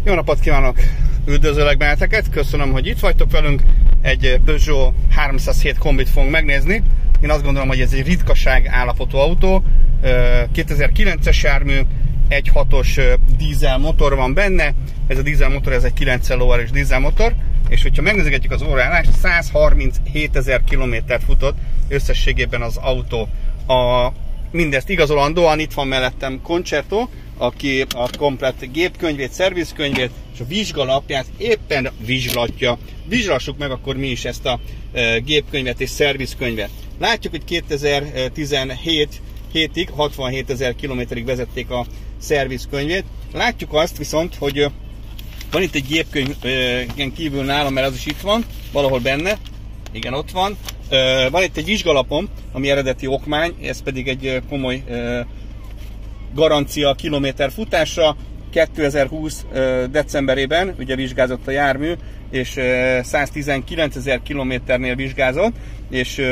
Jó napot kívánok! Üdvözöllek benneteket, köszönöm, hogy itt vagytok velünk. Egy Peugeot 307 kombit fogunk megnézni. Én azt gondolom, hogy ez egy ritkaság állapotú autó. 2009-es jármű, 1.6-os dízel motor van benne. Ez a dízel motor, ez egy 9 lóerős dízel motor. És hogyha megnézegetjük az óraállást, 137 000 kilométert futott összességében az autó. Mindezt igazolandóan itt van mellettem Concerto, aki a komplett gépkönyvét, szervizkönyvét és a vizsgalapját éppen vizslatja. Vizslassuk meg akkor mi is ezt a gépkönyvet és szervizkönyvet. Látjuk, hogy 2017-ig 67 000 kilométerig vezették a szervizkönyvét. Látjuk azt viszont, hogy van itt egy gépkönyv kívül nálam, mert az is itt van, valahol benne. Igen, ott van. Van itt egy vizsgalapom, ami eredeti okmány, ez pedig egy komoly garancia a kilométer futásra. 2020 decemberében ugye vizsgázott a jármű, és 119 000 kilométernél vizsgázott, és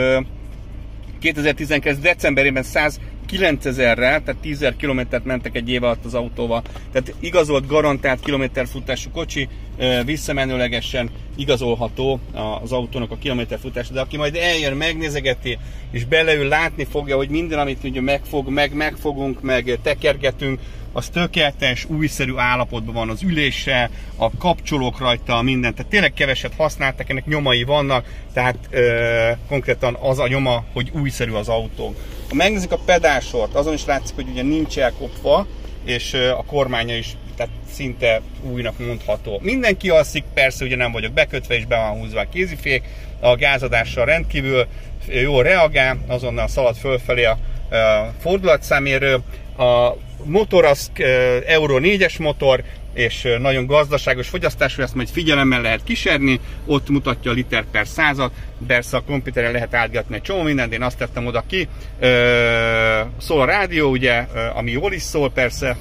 2019 decemberében 109 000-rel, tehát 10 000 kilométert mentek egy év alatt az autóval. Tehát igazolt, garantált kilométerfutású kocsi, visszamenőlegesen igazolható az autónak a kilométerfutása, de aki majd eljön, megnézegeti, és beleül, látni fogja, hogy minden, amit ugye megfogunk, meg tekergetünk, az tökéletes, újszerű állapotban van, az ülése, a kapcsolók rajta, minden. Tehát tényleg keveset használtak, ennek nyomai vannak, tehát konkrétan az a nyoma, hogy újszerű az autó. Ha megnézzük a pedálsort, azon is látszik, hogy ugye nincs elkopva, és a kormánya is tehát szinte újnak mondható. Mindenki alszik, persze ugye nem vagyok bekötve, és be van húzva a kézifék, a gázadással rendkívül jól reagál, azonnal szalad fölfelé a fordulatszámérő. A motor az Euro 4-es motor, és nagyon gazdaságos fogyasztású, ezt majd figyelemmel lehet kísérni, ott mutatja a liter per százat, persze a komputeren lehet átgatni egy csomó mindent, én azt tettem oda ki. Szól a rádió, ugye, ami jól is szól persze,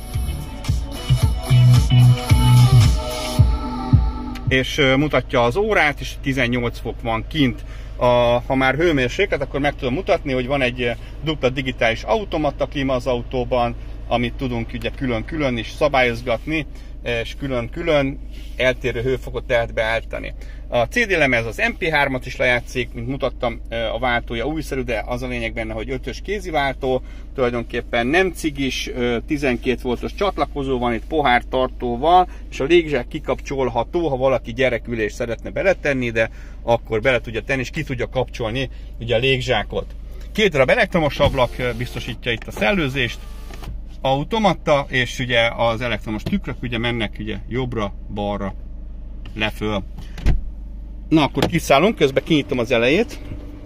és mutatja az órát, és 18 fok van kint. Ha már hőmérséklet, akkor meg tudom mutatni, hogy van egy dupla digitális automata klíma az autóban, amit tudunk ugye külön-külön is szabályozgatni, és külön-külön eltérő hőfokot lehet beállítani. A CD lemez az MP3-at is lejátszik, mint mutattam, a váltója újszerű, de az a lényeg benne, hogy 5-ös kéziváltó, tulajdonképpen nem cigis, 12 voltos csatlakozó van itt pohártartóval, és a légzsák kikapcsolható, ha valaki gyerekülést szeretne beletenni, de akkor bele tudja tenni, és ki tudja kapcsolni ugye a légzsákot. 2 darab elektromos ablak biztosítja itt a szellőzést, automata, és ugye az elektromos tükrök ugye mennek ugye jobbra, balra, leföl. Na akkor kiszállunk, közben kinyitom az elejét.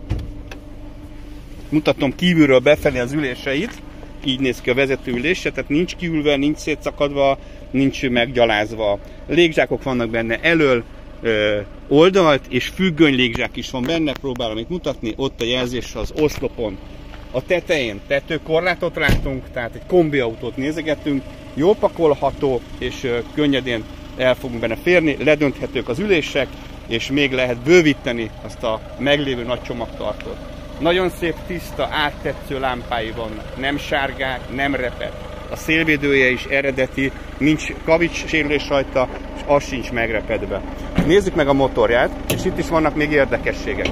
Mutatom kívülről befelé az üléseit. Így néz ki a vezető ülése, tehát nincs kiülve, nincs szétszakadva, nincs meggyalázva. Légzsákok vannak benne elől, oldalt, és függöny légzsák is van benne, próbálom itt mutatni, ott a jelzés az oszlopon. A tetején tetőkorlátot látunk, tehát egy kombiautót nézegetünk, jól pakolható, és könnyedén el fogunk benne férni, ledönthetők az ülések, és még lehet bővíteni azt a meglévő nagy csomagtartót. Nagyon szép, tiszta, áttetsző lámpái vannak, nem sárgák, nem reped. A szélvédője is eredeti, nincs kavics sérülés rajta, és az sincs megrepedve. Nézzük meg a motorját, és itt is vannak még érdekességek.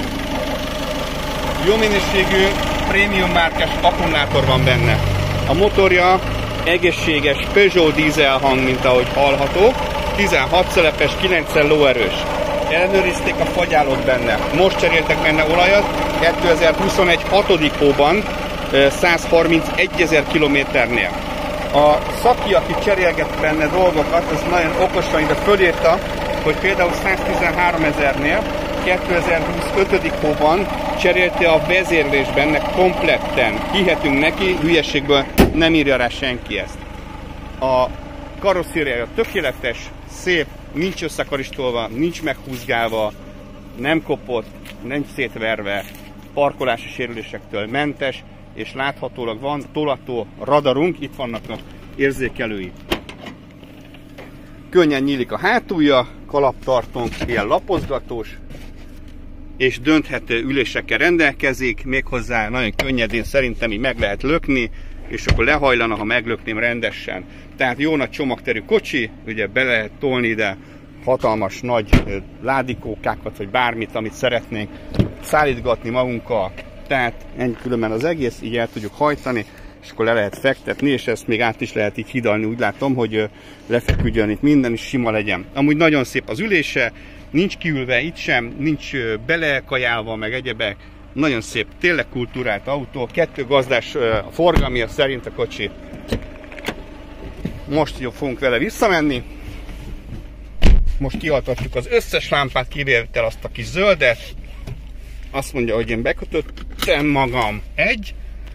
Jó minőségű, prémium márkás akkumulátor van benne. A motorja egészséges Peugeot dízel hang, mint ahogy hallható. 16 szelepes, 9 lóerős. Ellenőrizték a fagyálót benne. Most cseréltek benne olajat, 2021 6. hóban 131 000 kilométernél. A szaki, aki cserélget benne dolgokat, az nagyon okosan ide fölírta, hogy például 113 000-nél 2025. hóban cserélte a vezérlés benne kompletten. Hihetünk neki, hülyeségből nem írja rá senki ezt. A karosszériája tökéletes, szép, nincs összekaristolva, nincs meghúzgálva, nem kopott, nincs szétverve, parkolási sérülésektől mentes, és láthatólag van tolató radarunk, itt vannak az érzékelői. Könnyen nyílik a hátulja, kalaptartónk ilyen lapozgatós, és dönthető ülésekkel rendelkezik, méghozzá nagyon könnyedén szerintem így meg lehet lökni, és akkor lehajlana, ha meglökném rendesen. Tehát jó nagy csomagterű kocsi, ugye be lehet tolni ide hatalmas nagy ládikókákat, vagy bármit, amit szeretnénk szállítgatni magunkkal. Tehát ennyi különben az egész, így el tudjuk hajtani, és akkor le lehet fektetni, és ezt még át is lehet így hidalni, úgy látom, hogy lefeküdjön itt minden, is sima legyen. Amúgy nagyon szép az ülése, nincs kiülve itt sem, nincs belekajálva, meg egyebek. Nagyon szép, tényleg kultúrált autó, 2 gazdás forgalmia szerint a kocsi. Most fogunk vele visszamenni. Most kialtatjuk az összes lámpát, kivétel azt a kis zöldet. Azt mondja, hogy én bekötöttem magam. 1,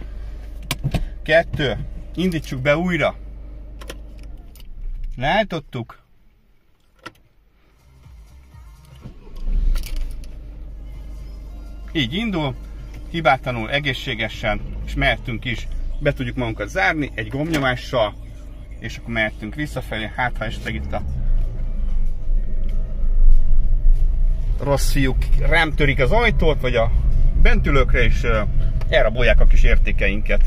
2, indítsuk be újra. Leálltottuk. Így indul, hibátlanul, egészségesen, és mehetünk is. Be tudjuk magunkat zárni egy gombnyomással, és akkor mehetünk visszafelé. Hát ha esetleg itt a rossz fiúk rám törik az ajtót, vagy a bentülőkre, és elrabolják a kis értékeinket.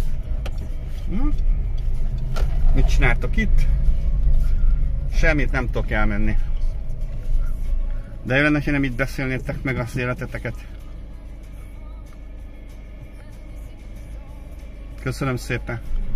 Mit csináltok itt? Semmit, nem tudok elmenni. De jó lenne, ha nem itt beszélnétek meg az életeteket. Köszönöm szépen.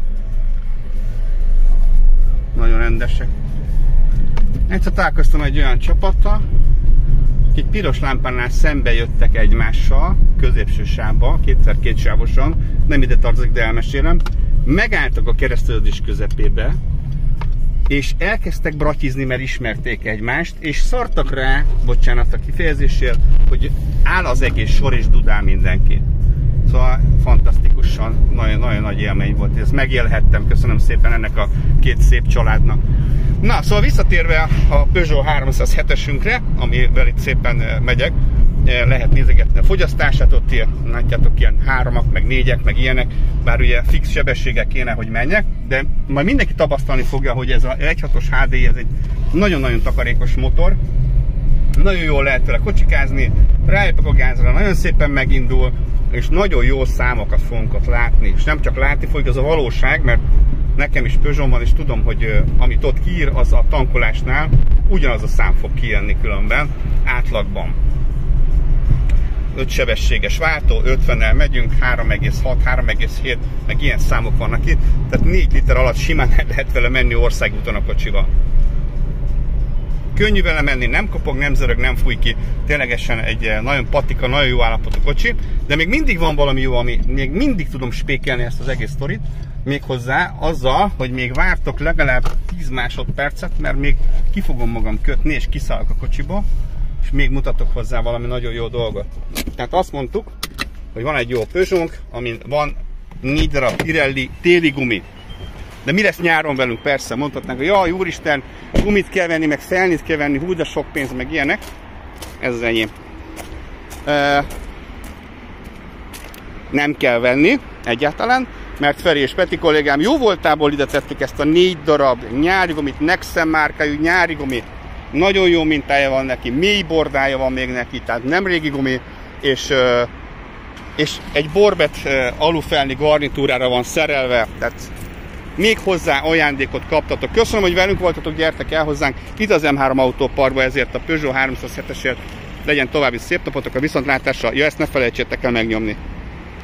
Nagyon rendesek. Egyszer találkoztam egy olyan csapattal, akik piros lámpánál szembe jöttek egymással, középső sávba, 2x2 sávosan, nem ide tartozik, de elmesélem. Megálltak a kereszteződés közepébe, és elkezdtek bratyizni, mert ismerték egymást, és szartak rá, bocsánat a kifejezésért, hogy áll az egész sor és dudál mindenki. Szóval fantasztikusan, nagyon nagy élmény volt, ezt megélhettem, köszönöm szépen ennek a 2 szép családnak. Na, szóval visszatérve a Peugeot 307-esünkre, amivel itt szépen megyek, lehet nézegetni a fogyasztását, ott látjátok ilyen 3-ak, meg 4-ek, meg ilyenek, bár ugye fix sebességek kéne, hogy menjek, de majd mindenki tapasztalni fogja, hogy ez a 1.6-os HDI, ez egy nagyon-nagyon takarékos motor, nagyon jól lehet vele kocsikázni, rájövök a gázra, nagyon szépen megindul, és nagyon jó számokat fogunk ott látni, és nem csak látni fogjuk, az a valóság, mert nekem is Peugeot van, és tudom, hogy amit ott kiír, az a tankolásnál ugyanaz a szám fog kijönni különben, átlagban. 5 sebességes váltó, 50-nel megyünk, 3,6, 3,7, meg ilyen számok vannak itt, tehát 4 liter alatt simán lehet vele menni országúton a kocsival. Könnyű vele menni, nem kopog, nem zörög, nem fúj ki, ténylegesen egy nagyon patika, nagyon jó állapotú kocsi, de még mindig van valami jó, ami még mindig tudom spékelni ezt az egész sztorit, méghozzá azzal, hogy még vártok legalább 10 másodpercet, mert még ki fogom magam kötni, és kiszállok a kocsiba, és még mutatok hozzá valami nagyon jó dolgot. Tehát azt mondtuk, hogy van egy jó Peugeot-nk, amin van 4 darab Pirelli téli gumi. De mi lesz nyáron velünk? Persze, mondhatnánk, hogy jaj, úristen, gumit kell venni, meg felnit kell venni, hú, de sok pénz, meg ilyenek. Ez az enyém. Nem kell venni egyáltalán, mert Feri és Peti kollégám jó voltából ide tették ezt a 4 darab nyári gumit, Nexen márkájú nyári gumi. Nagyon jó mintája van neki, mély bordája van még neki, tehát nem régi gumi, és egy borbet alufelni garnitúrára van szerelve, tehát még hozzá ajándékot kaptatok. Köszönöm, hogy velünk voltatok, gyertek el hozzánk itt az M3 autóparkba, ezért a Peugeot 307-esért. Legyen további szép napotok, a viszontlátásra. Ja, ezt ne felejtsétek el megnyomni.